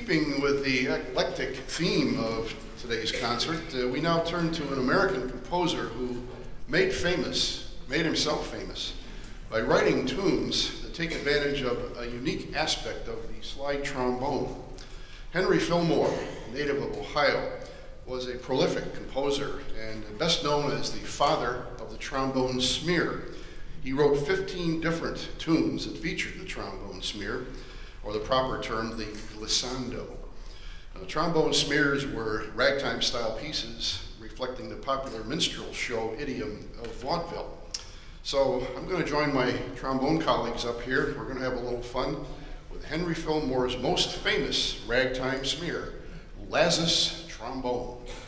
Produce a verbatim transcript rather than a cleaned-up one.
keeping with the eclectic theme of today's concert, uh, we now turn to an American composer who made famous, made himself famous, by writing tunes that take advantage of a unique aspect of the slide trombone. Henry Fillmore, native of Ohio, was a prolific composer and best known as the father of the trombone smear. He wrote fifteen different tunes that featured the trombone smear, or the proper term, the glissando. Now, trombone smears were ragtime-style pieces reflecting the popular minstrel show idiom of vaudeville. So I'm going to join my trombone colleagues up here. We're going to have a little fun with Henry Fillmore's most famous ragtime smear, Lazzus Trombone.